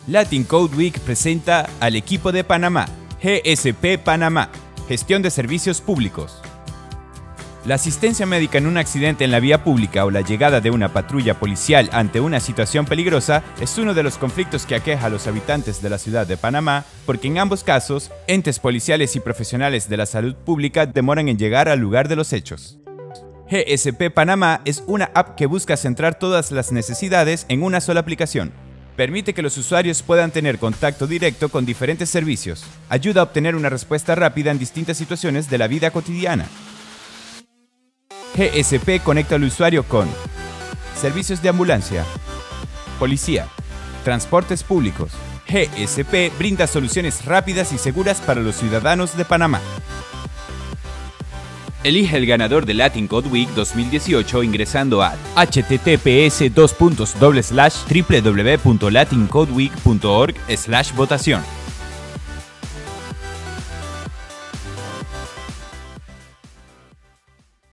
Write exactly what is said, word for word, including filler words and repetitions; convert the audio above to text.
Latin Code Week presenta al equipo de Panamá, G S P Panamá, Gestión de Servicios Públicos. La asistencia médica en un accidente en la vía pública o la llegada de una patrulla policial ante una situación peligrosa es uno de los conflictos que aqueja a los habitantes de la ciudad de Panamá, porque en ambos casos, entes policiales y profesionales de la salud pública demoran en llegar al lugar de los hechos. G S P Panamá es una app que busca centrar todas las necesidades en una sola aplicación. Permite que los usuarios puedan tener contacto directo con diferentes servicios. Ayuda a obtener una respuesta rápida en distintas situaciones de la vida cotidiana. G S P conecta al usuario con servicios de ambulancia, policía, transportes públicos. G S P brinda soluciones rápidas y seguras para los ciudadanos de Panamá. Elige el ganador de Latin Code Week dos mil dieciocho ingresando a h t t p s dos puntos doble slash w w w punto latin code week punto org slash votación.